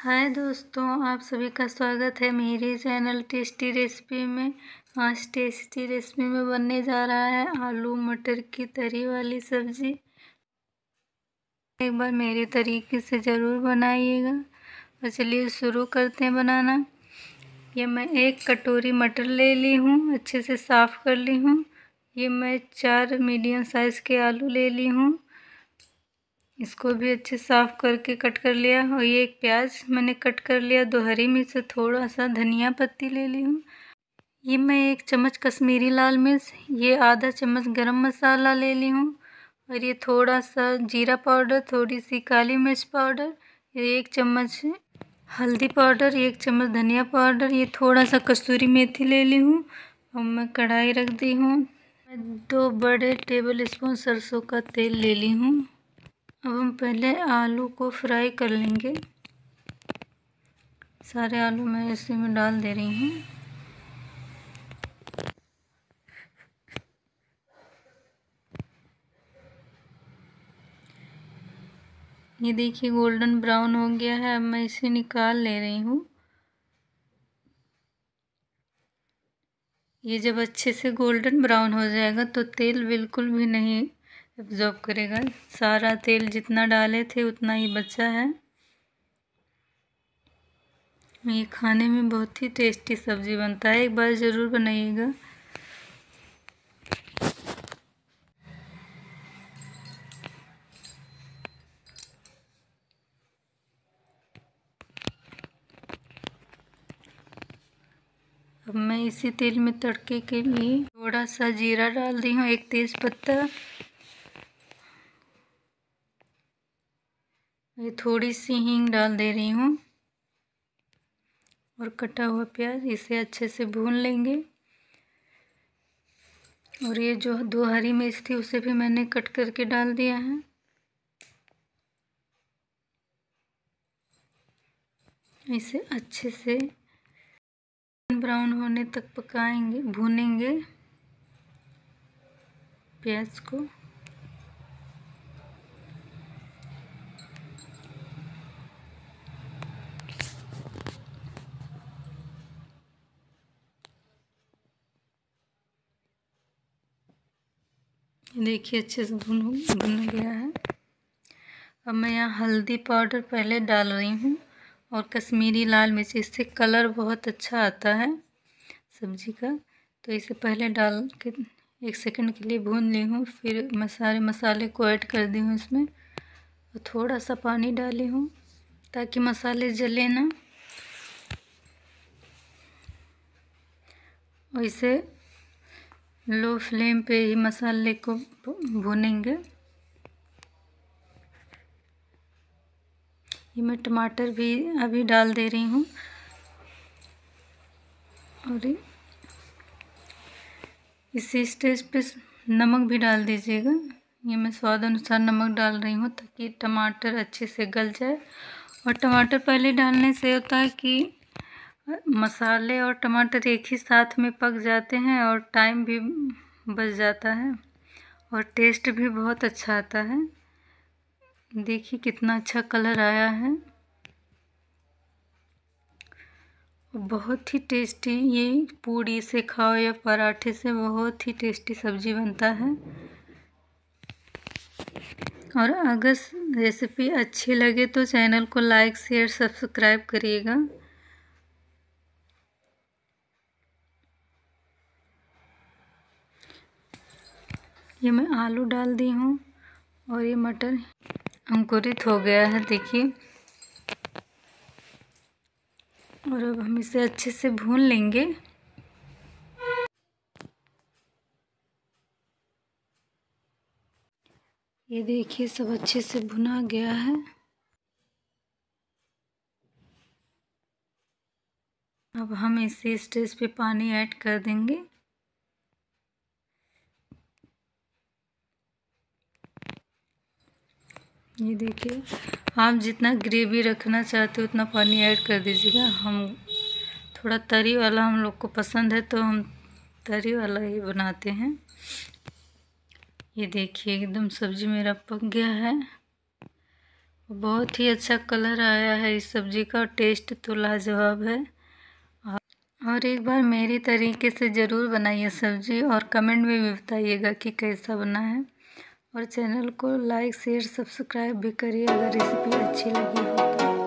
हाय दोस्तों, आप सभी का स्वागत है मेरे चैनल टेस्टी रेसिपी में। आज टेस्टी रेसिपी में बनने जा रहा है आलू मटर की तरी वाली सब्ज़ी। एक बार मेरे तरीके से ज़रूर बनाइएगा। और चलिए शुरू करते हैं बनाना। ये मैं 1 कटोरी मटर ले ली हूँ, अच्छे से साफ़ कर ली हूँ। ये मैं 4 मीडियम साइज़ के आलू ले ली हूँ, इसको भी अच्छे साफ़ करके कट कर लिया। और ये 1 प्याज मैंने कट कर लिया। 2 हरी मिर्च, थोड़ा सा धनिया पत्ती ले ली हूँ। ये मैं 1 चम्मच कश्मीरी लाल मिर्च, ये आधा चम्मच गरम मसाला ले ली हूँ। और ये थोड़ा सा जीरा पाउडर, थोड़ी सी काली मिर्च पाउडर, ये 1 चम्मच हल्दी पाउडर, 1 चम्मच धनिया पाउडर, ये थोड़ा सा कसूरी मेथी ले ली हूँ। और मैं कढ़ाई रख दी हूँ। 2 बड़े टेबल स्पून सरसों का तेल ले ली हूँ। अब हम पहले आलू को फ्राई कर लेंगे। सारे आलू मैं इसी में डाल दे रही हूँ। ये देखिए गोल्डन ब्राउन हो गया है। अब मैं इसे निकाल ले रही हूँ। ये जब अच्छे से गोल्डन ब्राउन हो जाएगा तो तेल बिल्कुल भी नहीं एब्जॉर्ब करेगा। सारा तेल जितना डाले थे उतना ही बचा है। ये खाने में बहुत ही टेस्टी सब्ज़ी बनता है, एक बार ज़रूर बनाइएगा। अब मैं इसी तेल में तड़के के लिए थोड़ा सा जीरा डाल दी हूँ, 1 तेज पत्ता, ये थोड़ी सी हींग डाल दे रही हूँ और कटा हुआ प्याज। इसे अच्छे से भून लेंगे। और ये जो 2 हरी मिर्च थी उसे भी मैंने कट करके डाल दिया है। इसे अच्छे से ब्राउन होने तक पकाएंगे, भूनेंगे प्याज को। देखिए अच्छे से भुन गया है। अब मैं यहाँ हल्दी पाउडर पहले डाल रही हूँ और कश्मीरी लाल मिर्च, इससे कलर बहुत अच्छा आता है सब्जी का। तो इसे पहले डाल के 1 सेकंड के लिए भून ली हूँ। फिर मैं सारे मसाले को ऐड कर दी हूँ इसमें और थोड़ा सा पानी डाली हूँ ताकि मसाले जले ना। और इसे लो फ्लेम पे ही मसाले को भूनेंगे। ये मैं टमाटर भी अभी डाल दे रही हूँ। और इसी स्टेज पे नमक भी डाल दीजिएगा। ये मैं स्वाद अनुसार नमक डाल रही हूँ ताकि टमाटर अच्छे से गल जाए। और टमाटर पहले डालने से होता है कि मसाले और टमाटर एक ही साथ में पक जाते हैं और टाइम भी बच जाता है और टेस्ट भी बहुत अच्छा आता है। देखिए कितना अच्छा कलर आया है। बहुत ही टेस्टी, ये पूड़ी से खाओ या पराठे से बहुत ही टेस्टी सब्जी बनता है। और अगर रेसिपी अच्छी लगे तो चैनल को लाइक शेयर सब्सक्राइब करिएगा। ये मैं आलू डाल दी हूँ और ये मटर अंकुरित हो गया है, देखिए। और अब हम इसे अच्छे से भून लेंगे। ये देखिए सब अच्छे से भुना गया है। अब हम इसी स्टेज पे पानी ऐड कर देंगे। ये देखिए आप जितना ग्रेवी रखना चाहते हो उतना पानी ऐड कर दीजिएगा। हम थोड़ा तरी वाला हम लोग को पसंद है तो हम तरी वाला ही बनाते हैं। ये देखिए एकदम सब्जी मेरा पक गया है बहुत ही अच्छा कलर आया है इस सब्जी का, टेस्ट तो लाजवाब है। और एक बार मेरी तरीके से ज़रूर बनाइए सब्जी और कमेंट में भी बताइएगा कि कैसा बना है। और चैनल को लाइक शेयर सब्सक्राइब भी करिए अगर रेसिपी अच्छी लगी हो तो।